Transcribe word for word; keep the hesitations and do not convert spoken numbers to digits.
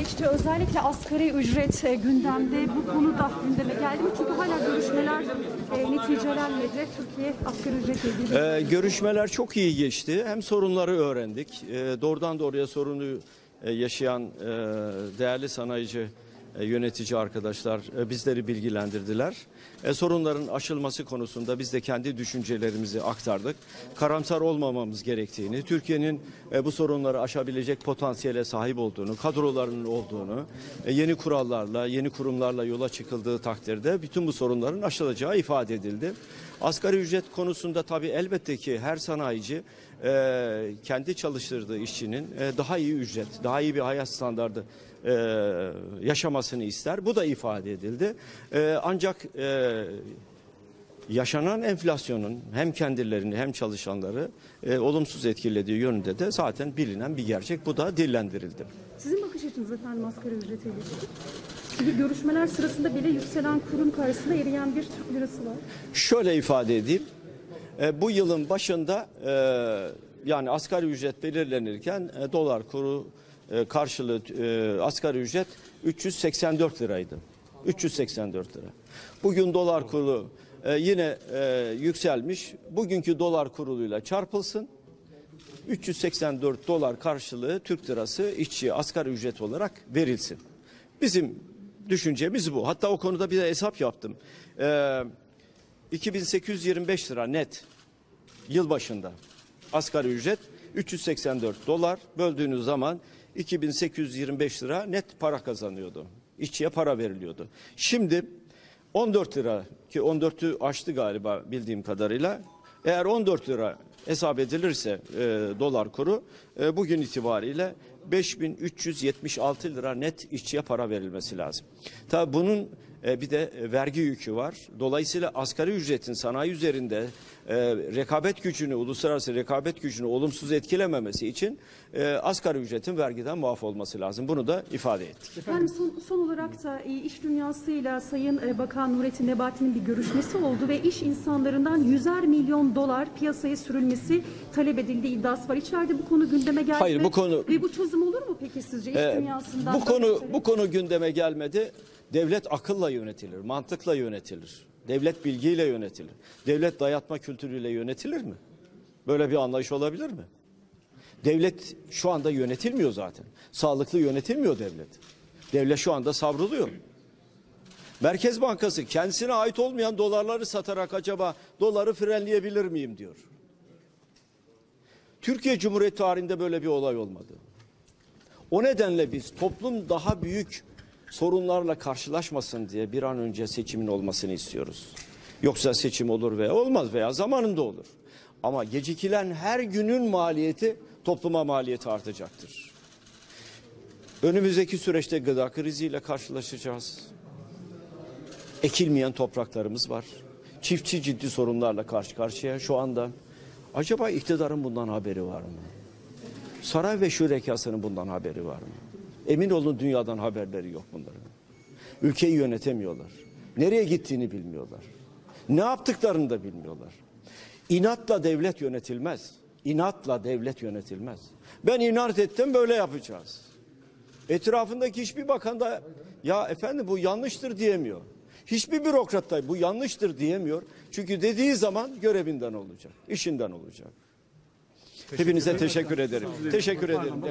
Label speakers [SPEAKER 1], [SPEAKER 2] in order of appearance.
[SPEAKER 1] geçti. Özellikle asgari ücret e, gündemde. Bu konu da gündeme geldi mi? Çünkü hala görüşmeler e, neticelenmedi. Türkiye asgari ücretle ilgili.
[SPEAKER 2] Ee, görüşmeler çok iyi geçti. Hem sorunları öğrendik. Ee, doğrudan doğruya sorunu e, yaşayan e, değerli sanayici e, yönetici arkadaşlar e, bizleri bilgilendirdiler. E, sorunların aşılması konusunda biz de kendi düşüncelerimizi aktardık. Karamsar olmamamız gerektiğini, Türkiye'nin e, bu sorunları aşabilecek potansiyele sahip olduğunu, kadrolarının olduğunu, e, yeni kurallarla, yeni kurumlarla yola çıkıldığı takdirde bütün bu sorunların aşılacağı ifade edildi. Asgari ücret konusunda tabii elbette ki her sanayici e, kendi çalıştırdığı işçinin e, daha iyi ücret, daha iyi bir hayat standardı e, yaşamasını ister. Bu da ifade edildi. E, ancak e, yaşanan enflasyonun hem kendilerini hem çalışanları e, olumsuz etkilediği yönünde de zaten bilinen bir gerçek. Bu da dillendirildi.
[SPEAKER 1] Sizin bakış açınız efendim asgari ücrete ilişkin? Çünkü görüşmeler sırasında bile yükselen kurun karşısında eriyen bir Türk lirası var.
[SPEAKER 2] Şöyle ifade edeyim. E, bu yılın başında e, yani asgari ücret belirlenirken e, dolar kuru e, karşılığı e, asgari ücret üç yüz seksen dört liraydı. üç yüz seksen dört lira. Bugün dolar kuru e, yine e, yükselmiş. Bugünkü dolar kuruyla çarpılsın. üç yüz seksen dört dolar karşılığı Türk lirası işçiye asgari ücret olarak verilsin. Bizim düşüncemiz bu. Hatta o konuda bir de hesap yaptım. Ee, iki bin sekiz yüz yirmi beş lira net yıl başında asgari ücret üç yüz seksen dört dolar böldüğünüz zaman iki bin sekiz yüz yirmi beş lira net para kazanıyordu. İşçiye para veriliyordu. Şimdi on dört lira ki on dörtü aştı galiba bildiğim kadarıyla. Eğer on dört lira hesap edilirse e, dolar kuru e, bugün itibariyle beş bin üç yüz yetmiş altı lira net işçiye para verilmesi lazım. Tabii bunun e, bir de vergi yükü var. Dolayısıyla asgari ücretin sanayi üzerinde e, rekabet gücünü, uluslararası rekabet gücünü olumsuz etkilememesi için e, asgari ücretin vergiden muaf olması lazım. Bunu da ifade ettik.
[SPEAKER 1] Efendim son, son olarak da e, iş dünyasıyla Sayın e, Bakan Nurettin Nebati'nin bir görüşmesi oldu ve iş insanlarından yüzer milyon dolar piyasaya sürülmesi talep edildiği iddiası var. İçeride bu konu gündeme geldi.
[SPEAKER 2] Hayır,
[SPEAKER 1] ve,
[SPEAKER 2] bu konu
[SPEAKER 1] ve bu çözüm olur mu peki sizce iş
[SPEAKER 2] e,
[SPEAKER 1] dünyasından?
[SPEAKER 2] Bu konu bu konu gündeme gelmedi. Devlet akılla yönetilir, mantıkla yönetilir. Devlet bilgiyle yönetilir. Devlet dayatma kültürüyle yönetilir mi? Böyle bir anlayış olabilir mi? Devlet şu anda yönetilmiyor zaten. Sağlıklı yönetilmiyor devlet. Devlet şu anda savruluyor. Merkez Bankası kendisine ait olmayan dolarları satarak acaba doları frenleyebilir miyim diyor. Türkiye Cumhuriyeti tarihinde böyle bir olay olmadı. O nedenle biz toplum daha büyük sorunlarla karşılaşmasın diye bir an önce seçimin olmasını istiyoruz. Yoksa seçim olur veya olmaz veya zamanında olur. Ama gecikilen her günün maliyeti topluma maliyeti artacaktır. Önümüzdeki süreçte gıda kriziyle karşılaşacağız. Ekilmeyen topraklarımız var. Çiftçi ciddi sorunlarla karşı karşıya şu anda. Acaba iktidarın bundan haberi var mı? Saray ve şurekasının bundan haberi var mı? Emin olun dünyadan haberleri yok bunların. Ülkeyi yönetemiyorlar. Nereye gittiğini bilmiyorlar. Ne yaptıklarını da bilmiyorlar. İnatla devlet yönetilmez. İnatla devlet yönetilmez. Ben inat ettim böyle yapacağız. Etrafındaki hiçbir bakan da ya efendim bu yanlıştır diyemiyor. Hiçbir bürokrat da bu yanlıştır diyemiyor. Çünkü dediği zaman görevinden olacak, işinden olacak. Teşekkür Hepinize teşekkür ederim. Teşekkür ederim.